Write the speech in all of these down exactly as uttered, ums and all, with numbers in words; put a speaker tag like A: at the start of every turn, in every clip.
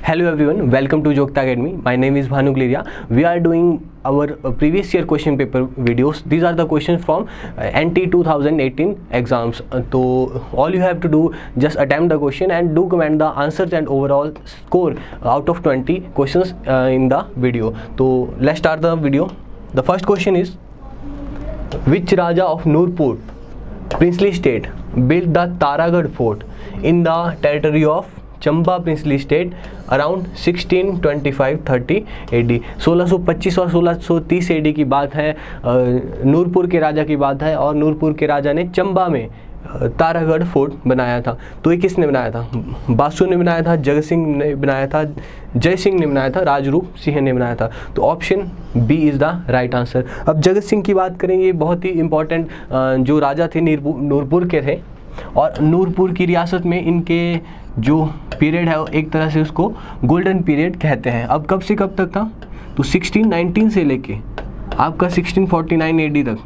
A: Hello everyone, welcome to Jokta Academy. My name is Bhanu Gliria. We are doing our uh, previous year question paper videos. These are the questions from uh, N T twenty eighteen exams. Uh, so all you have to do, just attempt the question and do comment the answers and overall score out of twenty questions uh, in the video. So let's start the video. The first question is, which Raja of Nurpur, princely state, built the Taragarh fort in the territory of Chamba princely state around sixteen twenty five thirty A D? सोलह सौ पच्चीस और सोलह सौ तीस A D की बात है, नूरपुर के राजा की बात है और नूरपुर के राजा ने चंबा में तारागढ़ फोर्ट बनाया था। तो ये किसने बनाया था? बासु ने बनाया था, जगत सिंह ने बनाया था, जय सिंह ने बनाया था, राजरूप सिंह ने बनाया था। तो option B is the right answer. अब जगत सिंह की बात करें, ये बहुत ही इंपॉर्टेंट जो राजा थे नूरपुर के थे और नूरपुर की रियासत में इनके जो पीरियड है एक तरह से उसको गोल्डन पीरियड कहते हैं। अब कब से कब तक था? तो सिक्सटीन नाइनटीन से लेके आपका sixteen forty nine A D तक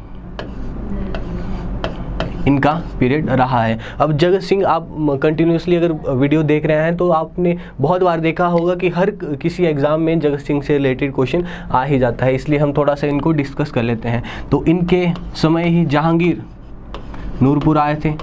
A: इनका पीरियड रहा है। अब जगत सिंह, आप कंटिन्यूसली अगर वीडियो देख रहे हैं तो आपने बहुत बार देखा होगा कि हर किसी एग्ज़ाम में जगत सिंह से रिलेटेड क्वेश्चन आ ही जाता है, इसलिए हम थोड़ा सा इनको डिस्कस कर लेते हैं। तो इनके समय ही जहांगीर नूरपुर आए थे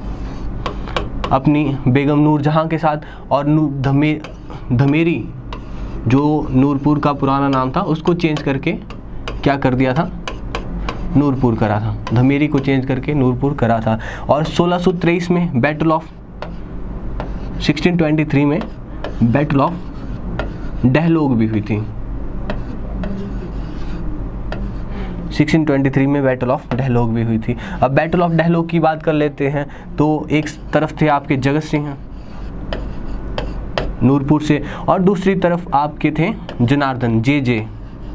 A: अपनी बेगम नूरजहां के साथ, और धमे धमेरी जो नूरपुर का पुराना नाम था उसको चेंज करके क्या कर दिया था? नूरपुर करा था। धमेरी को चेंज करके नूरपुर करा था। और सोलह सौ तेईस में battle of sixteen twenty three में बैटल ऑफ डहलोग भी हुई थी। सिक्सटीन ट्वेंटी थ्री में बैटल ऑफ डहलोग भी हुई थी। अब बैटल ऑफ डहलोग की बात कर लेते हैं। तो एक तरफ थे आपके जगत सिंह नूरपुर से और दूसरी तरफ आपके थे Janardan, J J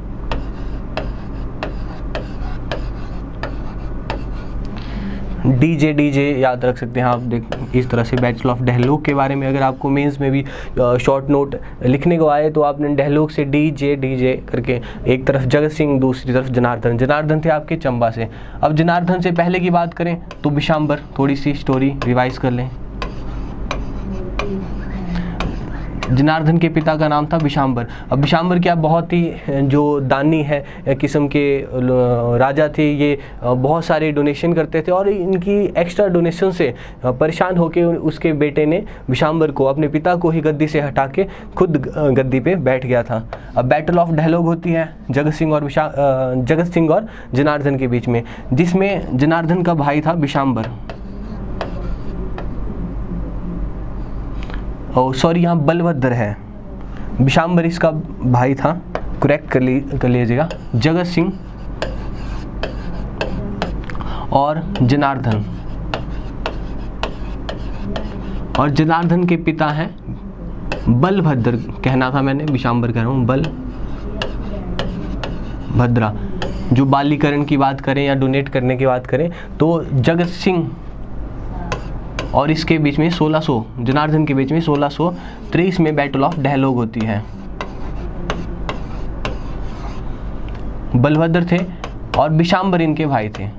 A: DJ DJ याद रख सकते हैं आप। देख, इस तरह से बैटल ऑफ डहलोग के बारे में अगर आपको मेंस में भी शॉर्ट नोट लिखने को आए तो आपने डहलोग से डी जे डी जे करके, एक तरफ जगत सिंह दूसरी तरफ जनार्दन। जनार्दन थे आपके चंबा से। अब जनार्दन से पहले की बात करें तो बिशाम्बर, थोड़ी सी स्टोरी रिवाइज कर लें। जनार्दन के पिता का नाम था बिशाम्बर। अब बिशाम्बर क्या बहुत ही जो दानी है किस्म के राजा थे, ये बहुत सारे डोनेशन करते थे और इनकी एक्स्ट्रा डोनेशन से परेशान होकर उसके बेटे ने बिशाम्बर को, अपने पिता को ही गद्दी से हटा के खुद गद्दी पे बैठ गया था। अब बैटल ऑफ डहलोग होती है जगत सिंह और विशा जगत सिंह और जनार्दन के बीच में, जिसमें जनार्दन का भाई था बिशाम्बर। ओ सॉरी, यहाँ बलभद्र है, बिशाम्बर इसका भाई था, करेक्ट कर ली कर लीजिएगा। जगत सिंह और जनार्दन, और जनार्दन के पिता हैं बलभद्र, कहना था मैंने, बिशाम्बर कह रहा हूँ, बल भद्रा। जो बालीकरण की बात करें या डोनेट करने की बात करें तो जगत सिंह और इसके बीच में सोलह सौ, जनार्दन के बीच में सोलह सौ तेईस में बैटल ऑफ डहलोग होती है। बलभद्र थे और बिशाम्बर इनके भाई थे।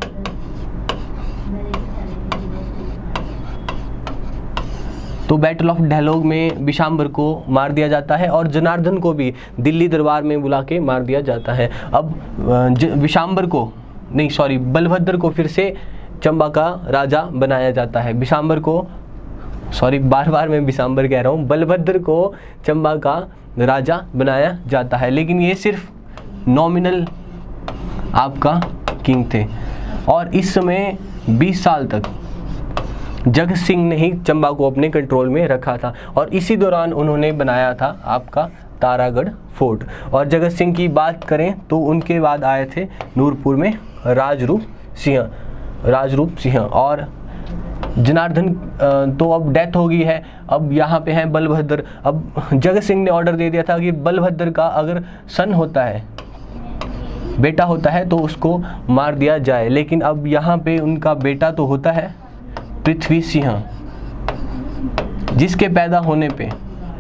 A: तो बैटल ऑफ डहलोग में बिशाम्बर को मार दिया जाता है और जनार्दन को भी दिल्ली दरबार में बुला के मार दिया जाता है। अब बिशाम्बर को नहीं सॉरी बलभद्र को फिर से चंबा का राजा बनाया जाता है। बिशाम्बर को सॉरी बार बार मैं बिशाम्बर कह रहा हूँ, बलभद्र को चंबा का राजा बनाया जाता है, लेकिन ये सिर्फ नॉमिनल आपका किंग थे। और इस समय बीस साल तक जगत सिंह ने ही चंबा को अपने कंट्रोल में रखा था और इसी दौरान उन्होंने बनाया था आपका तारागढ़ फोर्ट। और जगत सिंह की बात करें तो उनके बाद आए थे नूरपुर में राजरूप सिंह राजरूप सिंह और जनार्दन तो अब डेथ हो गई है। अब यहाँ पे हैं बलभद्र। अब जगत सिंह ने ऑर्डर दे दिया था कि बलभद्र का अगर सन होता है, बेटा होता है, तो उसको मार दिया जाए, लेकिन अब यहाँ पे उनका बेटा तो होता है पृथ्वी सिंह, जिसके पैदा होने पे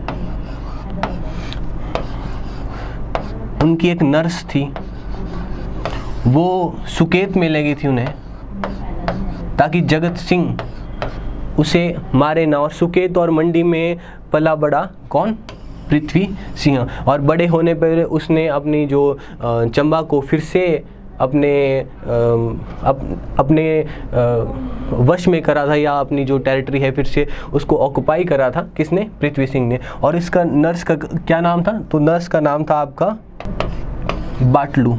A: उनकी एक नर्स थी, वो सुकेत में लगी थी उन्हें, ताकि जगत सिंह उसे मारे ना। और सुकेत और मंडी में पला बड़ा कौन? पृथ्वी सिंह। और बड़े होने पर उसने अपनी जो चंबा को फिर से अपने अप, अपने वश में करा था, या अपनी जो टेरिटरी है फिर से उसको ऑक्युपाई करा था। किसने? पृथ्वी सिंह ने। और इसका नर्स का क्या नाम था? तो नर्स का नाम था आपका बाटलू।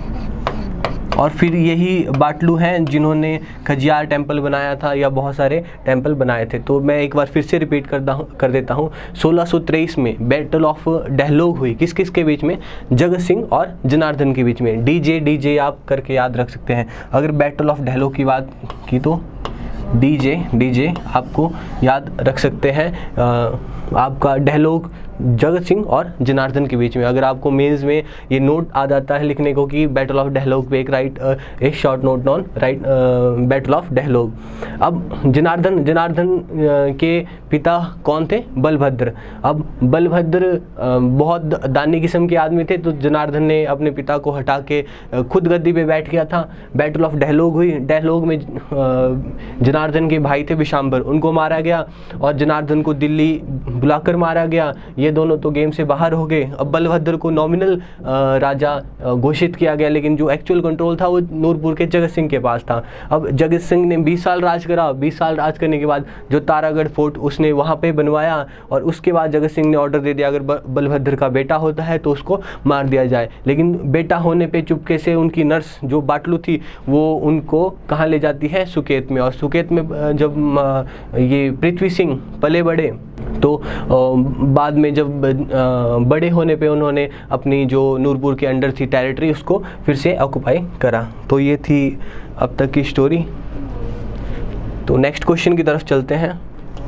A: और फिर यही बाटलू हैं जिन्होंने खजियार टेंपल बनाया था, या बहुत सारे टेंपल बनाए थे। तो मैं एक बार फिर से रिपीट करता हूँ कर देता हूँ सोलह सौ तेईस में बैटल ऑफ डेहलोग हुई। किस किस के बीच में? जगत सिंह और जनार्दन के बीच में। डीजे डीजे आप करके याद रख सकते हैं। अगर बैटल ऑफ डेहलोग की बात की तो डीजे डीजे आपको याद रख सकते हैं। आ, आपका डेहलोग जगत सिंह और जनार्दन के बीच में। अगर आपको मेंस में ये नोट आ जाता है लिखने को कि बैटल ऑफ डेहलोग पे एक राइट एक short note on write battle of Dehlog. अब जनार्दन जनार्दन के पिता कौन थे? बलभद्र। अब बलभद्र बहुत दानी किस्म के आदमी थे, तो जनार्दन ने अपने पिता को हटा के खुद गद्दी पे बैठ गया था। बैटल ऑफ डेहलोग हुई। डेहलोग में जनार्दन के भाई थे विशांबर, उनको मारा गया, और जनार्दन को दिल्ली बुलाकर मारा गया। ये दोनों तो गेम से बाहर हो गए। अब बलभद्र को नॉमिनल राजा घोषित किया गया, लेकिन जो एक्चुअल कंट्रोल था वो नूरपुर के जगत सिंह के पास था। अब जगत सिंह ने बीस साल राज करा। बीस साल राज करने के बाद जो तारागढ़ फोर्ट उसने वहाँ पे बनवाया, और उसके बाद जगत सिंह ने ऑर्डर दे दिया अगर बलभद्र का बेटा होता है तो उसको मार दिया जाए। लेकिन बेटा होने पे चुपके से उनकी नर्स जो बाटलू थी वो उनको कहाँ ले जाती है? सुकेत में। और सुकेत में जब ये पृथ्वी सिंह पले बड़े, तो बाद में जब बड़े होने पे उन्होंने अपनी जो नूरपुर के अंडर थी टेरिटरी उसको फिर से ऑक्युपाई करा। तो ये थी अब तक की स्टोरी। तो नेक्स्ट क्वेश्चन की तरफ चलते हैं।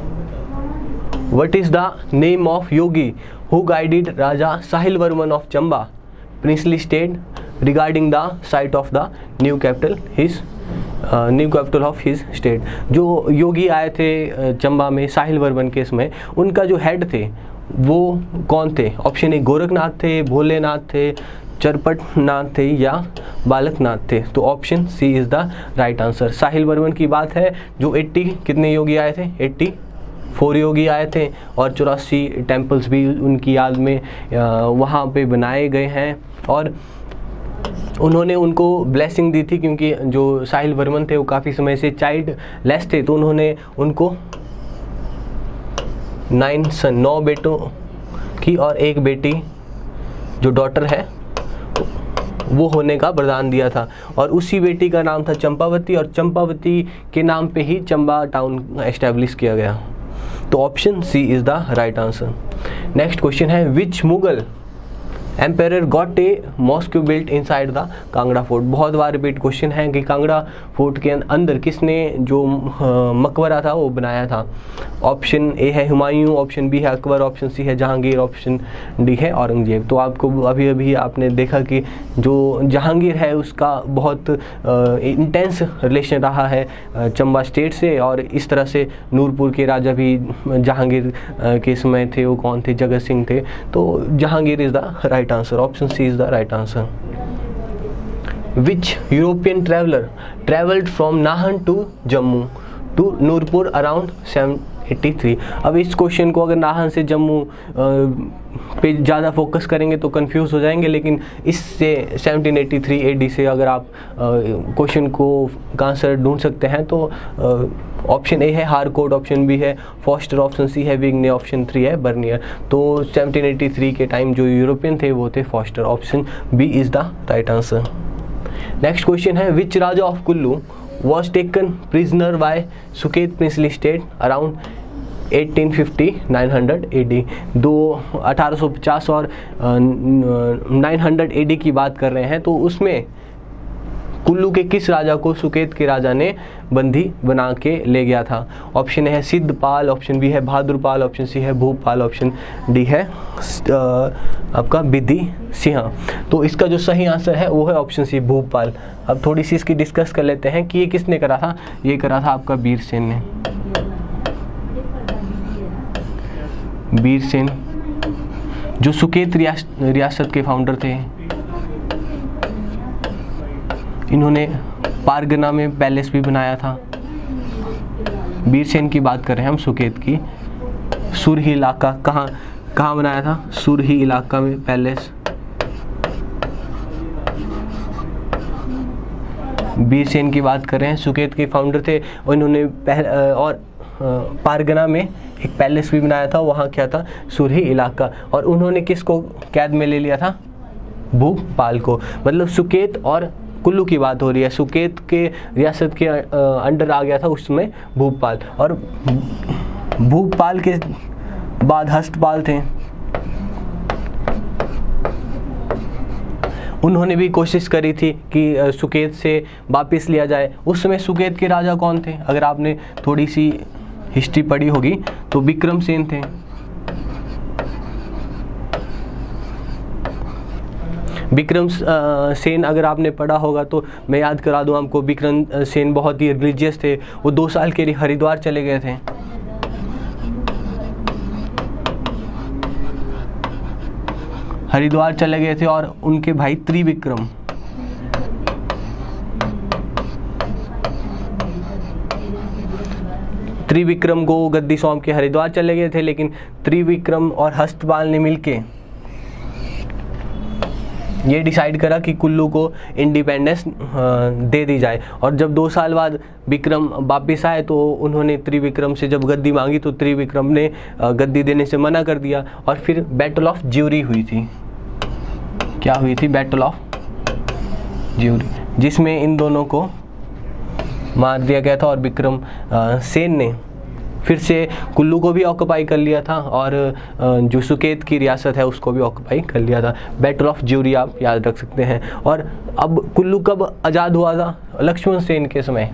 A: What is the name of yogi who guided raja Sahil Varman of Chamba princely state regarding the site of the new capital his new capital of his state. जो योगी आए थे चंबा में साहिल वर्मन के समय, उनका जो हेड थे वो कौन थे? ऑप्शन ए गोरखनाथ थे, भोलेनाथ थे, चरपटनाथ थे, या बालकनाथ थे। तो option C is the right answer. Sahil Varman की बात है जो अस्सी कितने योगी आए थे? एट्टी फोर योगी आए थे, और चौरासी टेम्पल्स भी उनकी याद में वहाँ पे बनाए गए हैं। और उन्होंने उनको ब्लेसिंग दी थी, क्योंकि जो साहिल वर्मन थे वो काफ़ी समय से चाइल्ड लेस थे, तो उन्होंने उनको नाइन सन नौ बेटों की और एक बेटी जो डॉटर है वो होने का वरदान दिया था। और उसी बेटी का नाम था चंपावती, और चंपावती के नाम पे ही चंबा टाउन एस्टेब्लिश किया गया। तो option C is the right answer. Next question है which Mughal empire got a mosque built inside the Kangra fort. बहुत बार रिपीट क्वेश्चन है कि कांगड़ा फोर्ट के अंदर किसने जो मकबरा था वो बनाया था। ऑप्शन ए है हुमायूं, ऑप्शन बी है अकबर, ऑप्शन सी है जहांगीर, ऑप्शन डी है औरंगजेब। तो आपको अभी अभी आपने देखा कि जो जहांगीर है उसका बहुत इंटेंस रिलेशन रहा है चंबा स्टेट से, और इस तरह से नूरपुर के राजा भी जहांगीर के समय थे, वो कौन थे? जगत सिंह थे। तो Jahangir is the right answer. Option C is the right answer. Which European traveler traveled from Nahan to Jammu to Nurpur around seven eighty-three? अब इस क्वेश्चन को अगर नाहन से जम्मू पे ज़्यादा फोकस करेंगे तो कंफ्यूज हो जाएंगे, लेकिन इससे seventeen eighty three A D से अगर आप क्वेश्चन को आंसर ढूंढ सकते हैं तो ऑप्शन ए है हारकोट, ऑप्शन बी है फॉस्टर, ऑप्शन सी है विग्ने, ऑप्शन थ्री है बर्नियर। तो सेवनटीन एटी थ्री के टाइम जो यूरोपियन थे वो थे Foster. Option B is the right answer. Next question है which raja of Kullu was taken prisoner by Suket princely state around eighteen fifty nine hundred A D. दो अठारह सौ पचास और नाइन हंड्रेड ए डी की बात कर रहे हैं, तो उसमें कुल्लू के किस राजा को सुकेत के राजा ने बंदी बना के ले गया था? ऑप्शन ए है सिद्धपाल, ऑप्शन बी है बहादुरपाल, ऑप्शन सी है भूपाल, ऑप्शन डी है आपका बिधि सिंह। तो इसका जो सही आंसर है वो है ऑप्शन सी भूपाल। अब थोड़ी सी इसकी डिस्कस कर लेते हैं कि ये किसने करा था। ये करा था आपका वीरसेन ने। वीरसेन जो सुकेत रियासत के फाउंडर थे, इन्होंने पारगना में पैलेस भी बनाया था। वीरसेन की बात कर रहे हैं हम, सुकेत की। सुरही इलाका कहाँ कहाँ बनाया था? सुरही इलाका में पैलेस। बीरसेन की बात कर रहे हैं, सुकेत के फाउंडर थे और इन्होंने पहले और पारगना में एक पैलेस भी बनाया था, वहाँ क्या था? सुरही इलाका। और उन्होंने किसको कैद में ले लिया था? भूपाल को। मतलब सुकेत और कुल्लू की बात हो रही है। सुकेत के रियासत के अंडर आ गया था उसमें भूपाल, और भूपाल के बाद हस्तपाल थे। उन्होंने भी कोशिश करी थी कि सुकेत से वापस लिया जाए। उस समय सुकेत के राजा कौन थे? अगर आपने थोड़ी सी हिस्ट्री पढ़ी होगी तो विक्रमसेन थे। विक्रम सेन अगर आपने पढ़ा होगा तो मैं याद करा दूं आपको, विक्रम सेन बहुत ही रिलीजियस थे। वो दो साल के लिए हरिद्वार चले गए थे। हरिद्वार चले गए थे और उनके भाई त्रिविक्रम त्रिविक्रम को गद्दी सौंप के हरिद्वार चले गए थे, लेकिन त्रिविक्रम और हस्तपाल ने मिलके ये डिसाइड करा कि कुल्लू को इंडिपेंडेंस दे दी जाए। और जब दो साल बाद विक्रम वापस आए तो उन्होंने त्रिविक्रम से जब गद्दी मांगी तो त्रिविक्रम ने गद्दी देने से मना कर दिया। और फिर बैटल ऑफ ज्यूरी हुई थी। क्या हुई थी? बैटल ऑफ ज्यूरी, जिसमें इन दोनों को मार दिया गया था और विक्रम सेन ने फिर से कुल्लू को भी ऑक्युपाई कर लिया था और जो सुकेत की रियासत है उसको भी ऑक्युपाई कर लिया था। बैटल ऑफ ज्यूरी आप याद रख सकते हैं। और अब कुल्लू कब आज़ाद हुआ था? लक्ष्मण सेन के समय।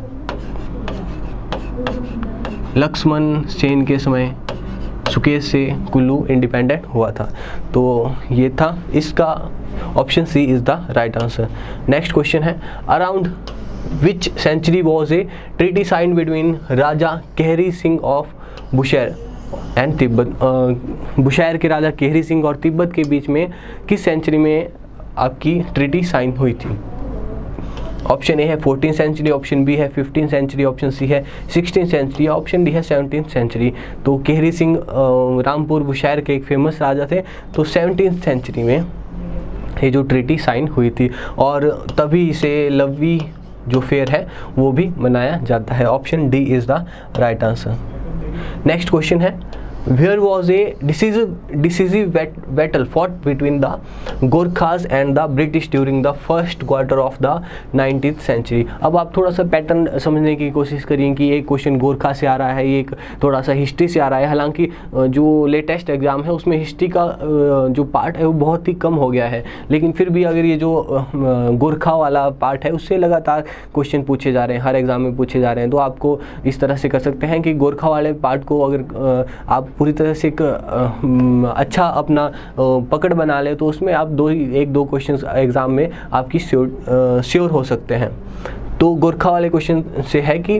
A: लक्ष्मण सेन के समय सुकेत से कुल्लू इंडिपेंडेंट हुआ था। तो ये था, इसका option C is the right answer. Next question है, around which century was a treaty signed between raja Kehri Singh of Bushahr and Tibet? Bushahr के राजा केहरी सिंह और तिब्बत के बीच में किस सेंचुरी में आपकी ट्रीटी साइन हुई थी? ऑप्शन ए है फोर्टीन सेंचुरी, ऑप्शन बी है फिफ्टीन सेंचुरी, ऑप्शन सी है सिक्सटीन सेंचुरी, ऑप्शन डी है सेवनटीन सेंचुरी। तो केहरी सिंह रामपुर बुशैर के एक फेमस राजा थे, तो सेवनटीन सेंचुरी में ये जो ट्रीटी साइन हुई थी और तभी इसे लवी जो फेयर है वो भी मनाया जाता है। Option D is the right answer. Next question है, where was a decisive decisive battle fought between the Gorkhas and the British during the first quarter of the nineteenth century? अब आप थोड़ा सा पैटर्न समझने की कोशिश करिए कि एक क्वेश्चन गोरखा से आ रहा है, एक थोड़ा सा हिस्ट्री से आ रहा है। हालांकि जो लेटेस्ट एग्जाम है उसमें हिस्ट्री का जो पार्ट है वो बहुत ही कम हो गया है, लेकिन फिर भी अगर ये जो गोरखा वाला पार्ट है उससे लगातार क्वेश्चन पूछे जा रहे हैं, हर एग्जाम में पूछे जा रहे हैं। तो आपको इस तरह से कर सकते हैं कि गोरखा वाले पार्ट को अगर आप पूरी तरह से एक अच्छा अपना पकड़ बना ले तो उसमें आप दो एक दो क्वेश्चंस एग्जाम में आपकी श्योर श्योर हो सकते हैं। तो गोरखा वाले क्वेश्चन से है कि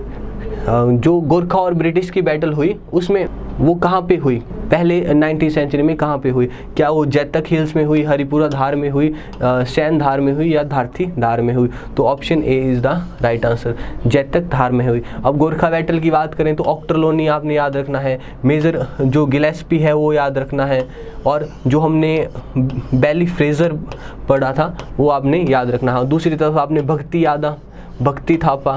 A: जो गोरखा और ब्रिटिश की बैटल हुई उसमें वो कहाँ पे हुई? पहले नाइनटीन सेंचुरी में कहाँ पे हुई? क्या वो जैतक हिल्स में हुई, हरिपुरा धार में हुई, सैन धार में हुई या धारथी धार में हुई? तो option A is the right answer, Jaitak Dhar में हुई। अब गोरखा बैटल की बात करें तो ऑक्टरलोनी आपने याद रखना है, मेजर जो गिलेस्पी है वो याद रखना है, और जो हमने बैली फ्रेजर पढ़ा था वो आपने याद रखना है। दूसरी तरफ आपने भक्ति यादा भक्ति थापा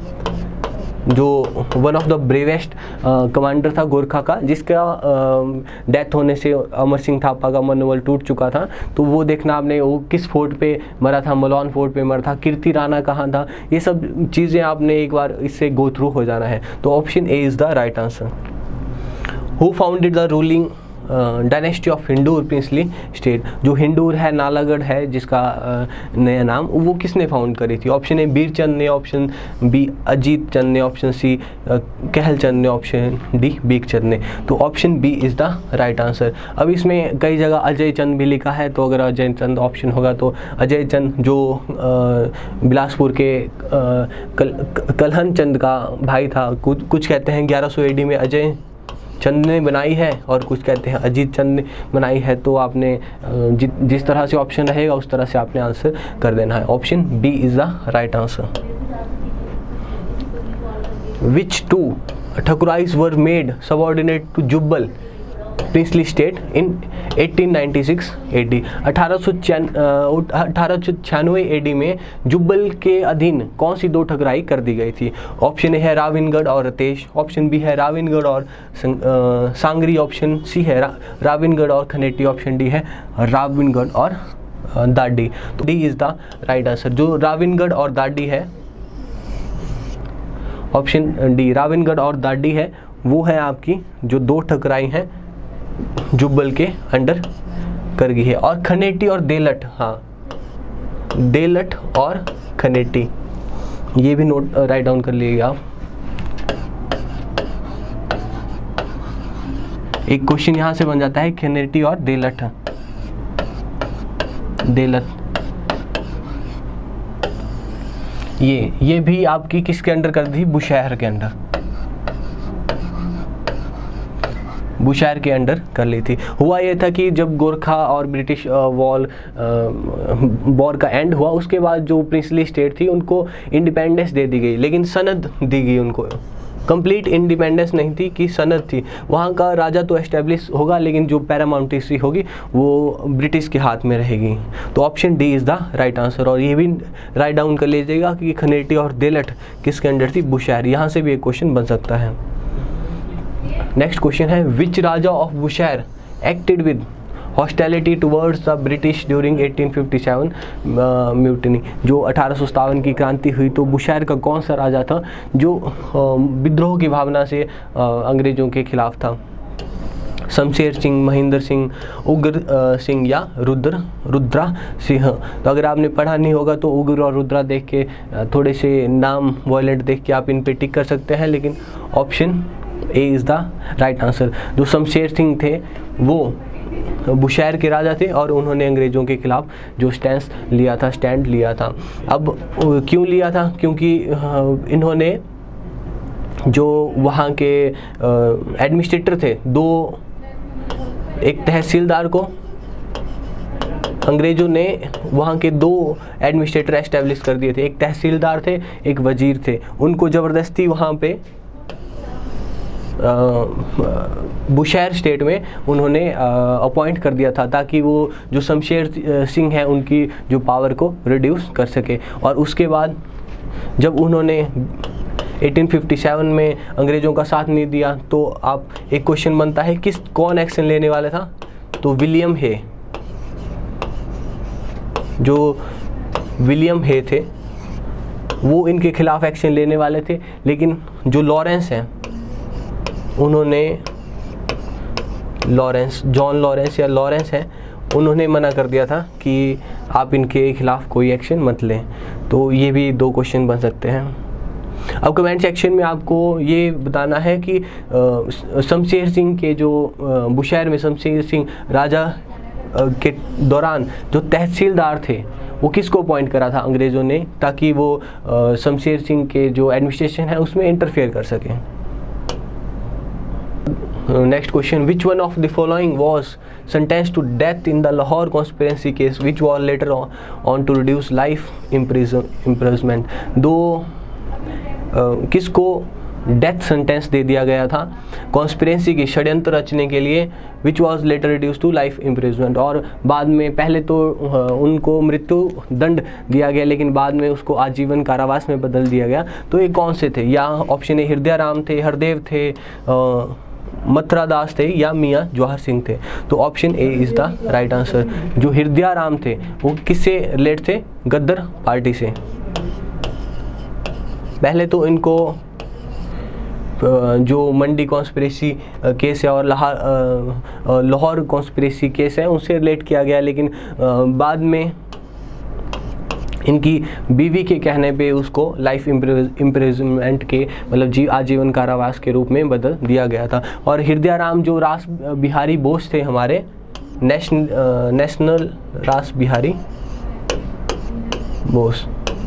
A: जो one of the bravest commander था गोरखा का, जिसका डेथ होने से अमर सिंह थापा का मनोबल टूट चुका था। तो वो देखना आपने, वो किस फोर्ट पे मरा था? मलौन फोर्ट पे मरा था। कीर्ति राणा कहाँ था? ये सब चीज़ें आपने एक बार इससे गो थ्रू हो जाना है। तो option A is the right answer. Who founded the ruling dynasty of Hindur princely state? जो हिंदूर है, नालागढ़ है जिसका uh, नया नाम, वो किसने फाउंड करी थी? ऑप्शन ए बीरचंद ने, ऑप्शन बी अजीत चंद ने, ऑप्शन सी uh, कहल चंद ने, ऑप्शन डी बीकचंद ने। तो option B is the right answer. अब इसमें कई जगह अजय चंद भी लिखा है, तो अगर अजय चंद ऑप्शन होगा तो अजय चंद जो uh, बिलासपुर के uh, कल, कलहन चंद का भाई था, कुछ कुछ कहते हैं ग्यारह सौ एडी में अजय चंद ने बनाई है और कुछ कहते हैं अजीत चंद ने बनाई है। तो आपने जि, जिस तरह से ऑप्शन रहेगा उस तरह से आपने आंसर कर देना है। Option B is the right answer. Which two thakurais were made subordinate to Jubbal princely state in eighteen ninety six A D. अठारह सौ छियानवे एडी में जुब्बल के अधीन कौन सी दो ठकुराई कर दी गई थी? ऑप्शन ए है राविनगढ़ और रतेश, ऑप्शन बी है राविनगढ़ और सांगरी, ऑप्शन सी है रा, राविनगढ़ और खनेटी, ऑप्शन डी है राविनगढ़ और दाडी। तो D is the right answer. जो राविनगढ़ और दाडी है, ऑप्शन डी राविनगढ़ और दाडी है, वो है आपकी जो दो ठकुराई हैं जुब्बल के अंडर कर गई है। और खनेटी और देलट, हाँ देलट और खनेटी, ये भी नोट राइट डाउन कर लीजिएगा आप। एक क्वेश्चन यहां से बन जाता है खनेटी और देलट, देलट ये ये भी आपकी किसके अंडर कर दी? बुशहर के अंडर, बुशहर के अंडर कर ली थी। हुआ ये था कि जब गोरखा और ब्रिटिश वॉर वॉर का एंड हुआ, उसके बाद जो प्रिंसली स्टेट थी उनको इंडिपेंडेंस दे दी गई, लेकिन सनद दी गई उनको। कंप्लीट इंडिपेंडेंस नहीं थी कि सनद थी। वहाँ का राजा तो एस्टेब्लिश होगा, लेकिन जो पैरामाउंटेसी होगी वो ब्रिटिश के हाथ में रहेगी। तो option D is the right answer. और ये भी राइट डाउन कर लीजिएगा कि खनेटी और देलट किसके अंडर थी? बुशहर। यहाँ से भी एक क्वेश्चन बन सकता है। नेक्स्ट क्वेश्चन है, which raja of Bushahr acted with hostility towards the British during eighteen fifty seven mutiny. जो अठारह सौ सत्तावन की क्रांति हुई, तो बुशहर का कौन सा राजा था जो विद्रोह की भावना से अंग्रेजों के खिलाफ था? शमशेर सिंह, महेंद्र सिंह, उग्र सिंह या रुद्र रुद्रा सिंह। तो अगर आपने पढ़ा नहीं होगा तो उग्र और रुद्रा देख के, थोड़े से नाम वॉयलेंट देख के आप इन पे टिक कर सकते हैं, लेकिन option A is the right answer. जो शमशेर सिंह थे वो बुशहर के राजा थे और उन्होंने अंग्रेज़ों के खिलाफ जो स्टैंड लिया था स्टैंड लिया था। अब क्यों लिया था? क्योंकि इन्होंने जो वहाँ के एडमिनिस्ट्रेटर थे, दो, एक तहसीलदार को अंग्रेज़ों ने वहाँ के दो एडमिनिस्ट्रेटर एस्टेब्लिश कर दिए थे। एक तहसीलदार थे, एक वजीर थे। उनको ज़बरदस्ती वहाँ पे बुशहर स्टेट में उन्होंने अपॉइंट कर दिया था, ताकि वो जो शमशेर सिंह हैं उनकी जो पावर को रिड्यूस कर सके। और उसके बाद जब उन्होंने एटीन फिफ्टी सेवन में अंग्रेज़ों का साथ नहीं दिया, तो आप एक क्वेश्चन बनता है किस कौन एक्शन लेने वाला था? तो विलियम हे, जो विलियम हे थे वो इनके खिलाफ एक्शन लेने वाले थे, लेकिन जो लॉरेंस हैं उन्होंने, लॉरेंस जॉन लॉरेंस या लॉरेंस हैं, उन्होंने मना कर दिया था कि आप इनके खिलाफ कोई एक्शन मत लें। तो ये भी दो क्वेश्चन बन सकते हैं। अब कमेंट सेक्शन में आपको ये बताना है कि शमशेर सिंह के जो बुशहर में शमशेर सिंह राजा के दौरान जो तहसीलदार थे वो किसको अपॉइंट करा था अंग्रेज़ों ने, ताकि वो शमशेर सिंह के जो एडमिनिस्ट्रेशन है उसमें इंटरफेयर कर सकें। Next question, which one of the following was sentenced to death in the Lahore conspiracy case, which was later on, on to reduce life imprisonment? दो uh, किसको डेथ सेंटेंस दे दिया गया था कॉन्स्पिरेंसी की, षड्यंत्र रचने के लिए, which was later reduce to life imprisonment. और बाद में पहले तो uh, उनको मृत्यु दंड दिया गया, लेकिन बाद में उसको आजीवन कारावास में बदल दिया गया। तो ये कौन से थे? या ऑप्शन ए हृदय राम थे, हरदेव थे, uh, मथुरा दास थे, या मियाँ जवाहर सिंह थे। तो option A is the right answer. जो हृदय राम थे वो किससे रिलेट थे? गद्दर पार्टी से। पहले तो इनको जो मंडी कॉन्स्पिरेसी केस है और लाहौर कॉन्स्पिरेसी केस है उनसे रिलेट किया गया, लेकिन बाद में इनकी बीवी के कहने पे उसको लाइफ इम्प्रिजनमेंट के मतलब जी आजीवन कारावास के रूप में बदल दिया गया था। और हृदय राम जो रास बिहारी बोस थे हमारे, नेशनल नेशनल रास बिहारी बोस,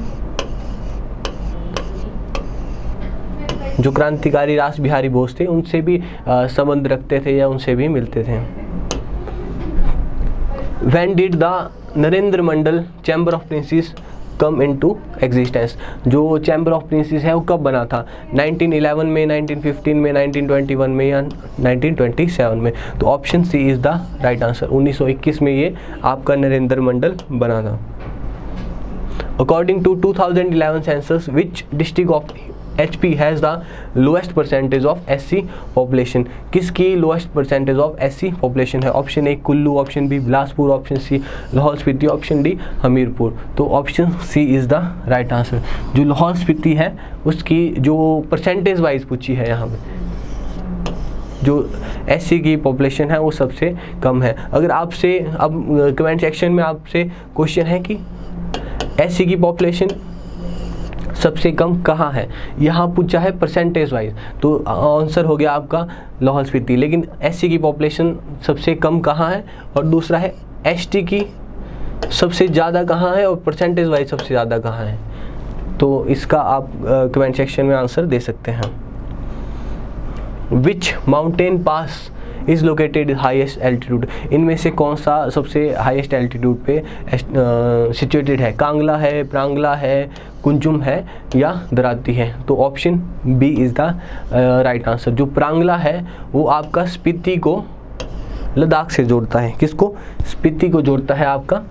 A: जो क्रांतिकारी रास बिहारी बोस थे, उनसे भी संबंध रखते थे या उनसे भी मिलते थे। When did the Narendra Mandal chamber of princes come into existence. जो चैम्बर ऑफ प्रिंसेस है वो कब बना था, नाइनटीन इलेवन में, नाइनटीन फिफ्टीन में, नाइनटीन ट्वेंटी वन में या नाइनटीन ट्वेंटी सेवन में। तो option C is the right answer. उन्नीस सौ इक्कीस में ये आपका नरेंद्र मंडल बना था। According to two thousand eleven census which district of H P has the lowest percentage of S C population. किसकी lowest percentage of S C population है? Option A Kullu, option B Bilaspur, option C Lahaul Spiti, option D Hamirpur. तो option C is the right answer. जो लाहौल स्पीति है उसकी जो percentage wise पूछी है यहाँ पे, जो एस सी की पॉपुलेशन है वो सबसे कम है। अगर आपसे अब कमेंट सेक्शन में आपसे क्वेश्चन है कि एस सी की पॉपुलेशन सबसे कम कहाँ है, यहाँ पूछा है परसेंटेज वाइज, तो आंसर हो गया आपका लाहौल स्पीति। लेकिन एससी की पॉपुलेशन सबसे कम कहाँ है, और दूसरा है एसटी की सबसे ज़्यादा कहाँ है और परसेंटेज वाइज सबसे ज़्यादा कहाँ है। तो इसका आप कमेंट सेक्शन में आंसर दे सकते हैं। Which mountain pass is located highest altitude. इनमें से कौन सा सबसे हाईएस्ट एल्टीट्यूड पे सिचुएटेड है? कांगला है, प्रांगला है, कुंजुम है या दराती है। तो option B is the right answer. जो प्रांगला है वो आपका स्पीति को लद्दाख से जोड़ता है। किसको? स्पीति को जोड़ता है आपका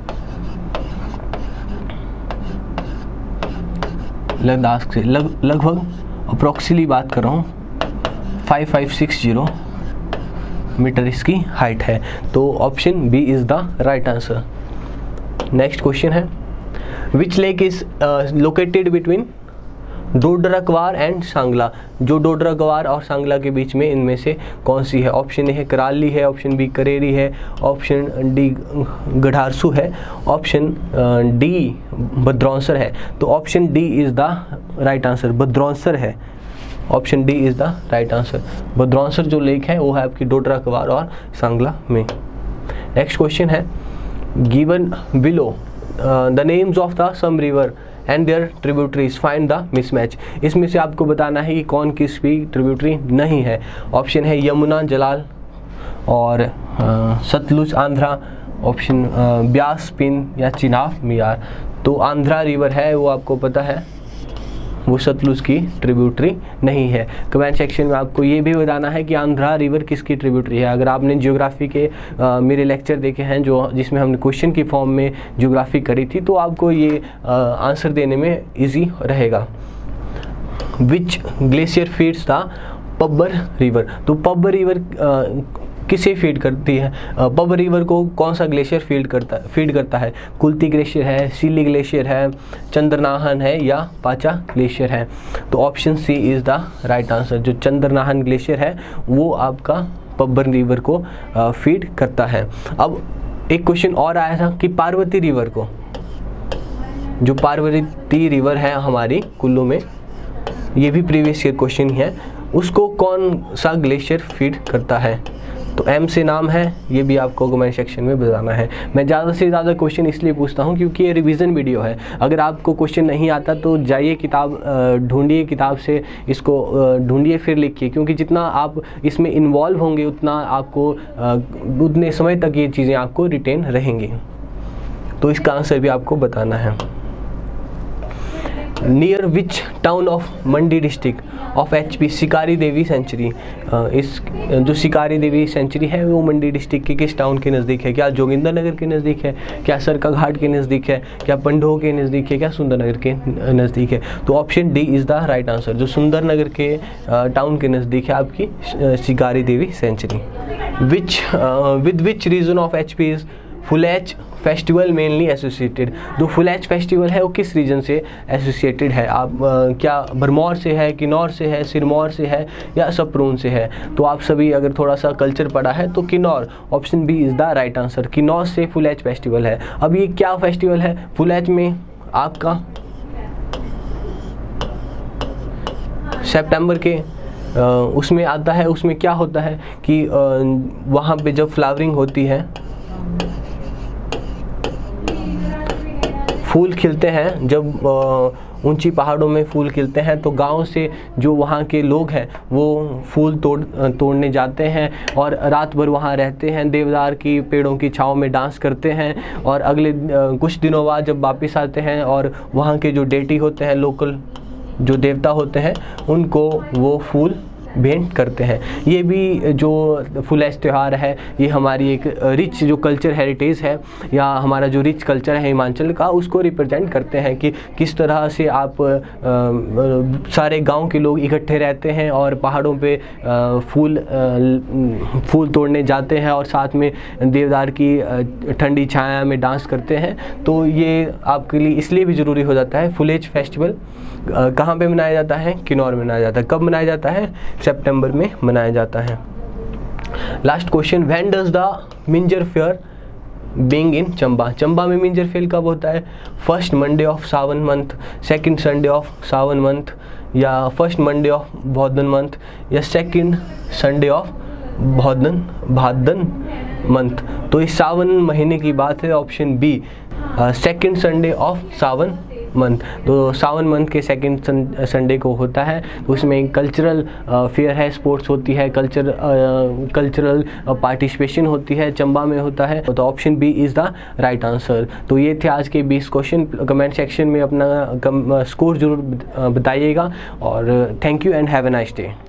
A: लद्दाख से। लग लगभग अप्रोक्सीली बात कर रहा हूँ five five six zero metre इसकी हाइट है। तो option B is the right answer. Next question है which lake is located between Dodra Kwar and Sangla. जो डोडरा-क्वार और सांगला के बीच में इनमें से कौन सी है? ऑप्शन ए है कराली है, ऑप्शन बी करेरी है, ऑप्शन डी गढ़ारसू है, ऑप्शन डी भद्रौंसर है। तो option D is the right answer, Bhadronsar है। Option D is the right answer. Bhadronsar जो लेक है वो है आपकी डोडरा-क्वार और सांगला में। नेक्स्ट क्वेश्चन है given below the names of the some river and there tributaries, find the mismatch. इसमें से आपको बताना है कि कौन किस भी ट्रिब्यूटरी नहीं है। ऑप्शन है यमुना जलाल और आ, सतलुज आंध्रा, ऑप्शन ब्यास पिन या चिनाब मियार। तो आंध्रा रिवर है वो आपको पता है वो सतलुज की ट्रिब्यूटरी नहीं है। कमेंट सेक्शन में आपको ये भी बताना है कि आंध्रा रिवर किसकी ट्रिब्यूटरी है। अगर आपने ज्योग्राफी के आ, मेरे लेक्चर देखे हैं जो जिसमें हमने क्वेश्चन की फॉर्म में ज्योग्राफी करी थी, तो आपको ये आ, आंसर देने में इजी रहेगा। Which glacier feeds the Pabbar river. तो पब्बर रिवर आ, किसे फीड करती है? पब्बर रिवर को कौन सा ग्लेशियर फीड करता फीड करता है? कुल्ती ग्लेशियर है, सीली ग्लेशियर है, चंद्रनाहन है या पाचा ग्लेशियर है। तो option C is the right answer. जो चंद्रनाहन ग्लेशियर है वो आपका पब्बर रिवर को फीड करता है। अब एक क्वेश्चन और आया था कि पार्वती रिवर को, जो पार्वती रिवर है हमारी कुल्लू में, ये भी प्रीवियस ईयर क्वेश्चन है, उसको कौन सा ग्लेशियर फीड करता है? तो एम से नाम है, ये भी आपको कमेंट सेक्शन में बताना है। मैं ज़्यादा से ज़्यादा क्वेश्चन इसलिए पूछता हूँ क्योंकि ये रिवीजन वीडियो है। अगर आपको क्वेश्चन नहीं आता तो जाइए किताब ढूंढिए, किताब से इसको ढूंढिए फिर लिखिए, क्योंकि जितना आप इसमें इन्वॉल्व होंगे उतना आपको उतने समय तक ये चीज़ें आपको रिटेन रहेंगी। तो इसका आंसर भी आपको बताना है। Near which town of Mandi district of H P Shikari Devi century. इस जो शिकारी देवी सेंचुरी है वो मंडी डिस्ट्रिक्ट के किस टाउन के नज़दीक है? क्या जोगिंदर नगर के नज़दीक है, क्या सरका घाट के नज़दीक है, क्या पंडोह के नज़दीक है, क्या सुंदर नगर के नज़दीक है? तो option D is the right answer. जो सुंदर नगर के टाउन के नज़दीक है आपकी Shikari Devi sanctuary. Which with which region of H P is Phulaich festival mainly associated. जो फुलेच फेस्टिवल है वो किस रीजन से एसोसिएटेड है? आप आ, क्या भरमौर से है, किन्नौर से है, सिरमौर से है या सपरून से है? तो आप सभी अगर थोड़ा सा कल्चर पढ़ा है तो Kinnaur, option B is the right answer. Kinnaur से फुलेच फेस्टिवल है। अब ये क्या फेस्टिवल है? फुलेच में आपका सितंबर के आ, उसमें आता है। उसमें क्या होता है कि आ, वहाँ पे जब फ्लावरिंग होती है, फूल खिलते हैं, जब ऊंची पहाड़ों में फूल खिलते हैं, तो गांव से जो वहाँ के लोग हैं वो फूल तोड़ तोड़ने जाते हैं और रात भर वहाँ रहते हैं, देवदार की पेड़ों की छाँव में डांस करते हैं और अगले कुछ दिनों बाद जब वापस आते हैं और वहाँ के जो डेटी होते हैं, लोकल जो देवता होते हैं, उनको वो फूल भेंट करते हैं। ये भी जो फुलेस त्यौहार है ये हमारी एक रिच जो कल्चर हेरिटेज है या हमारा जो रिच कल्चर है हिमाचल का, उसको रिप्रेजेंट करते हैं कि किस तरह से आप आ, आ, सारे गांव के लोग इकट्ठे रहते हैं और पहाड़ों पे आ, फूल आ, फूल तोड़ने जाते हैं और साथ में देवदार की ठंडी छाया में डांस करते हैं। तो ये आपके लिए इसलिए भी ज़रूरी हो जाता है। फुलेज फेस्टिवल कहाँ पे मनाया जाता है? किन्नौर में मनाया जाता है। कब मनाया जाता है? सितंबर में मनाया जाता है। Last question, when does the Minjar fair being in Chamba? Chamba में मिंजर फेयर कब होता है? First Monday of Sawan month, second Sunday of Sawan month, या first Monday of Bhadon month, या second Sunday of Bhadon Bhadon month. तो इस सावन महीने की बात है, option B second Sunday of Sawan month. तो सावन मंथ के सेकंड संडे को होता है। तो उसमें कल्चरल फेयर है, स्पोर्ट्स होती है, कल्चर कल्चरल पार्टिसिपेशन होती है, चंबा में होता है। तो option B is the right answer. तो ये थे आज के बीस क्वेश्चन। कमेंट सेक्शन में अपना स्कोर जरूर बताइएगा और thank you and have a nice day.